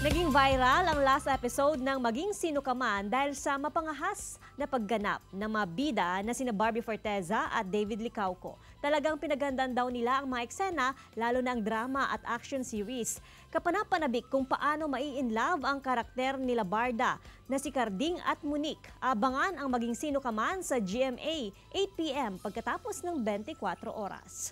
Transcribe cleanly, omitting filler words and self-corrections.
Naging viral ang last episode ng Maging Sino Ka Man dahil sa mapangahas na pagganap ng mga bida na sina Barbie Forteza at David Licauco. Talagang pinagandaan daw nila ang mga eksena, lalo na ang drama at action series. Kapanapanabik kung paano mai-inlove ang karakter nila Barda na si Carding at Monique. Abangan ang Maging Sino Ka Man sa GMA 8 PM pagkatapos ng 24 oras.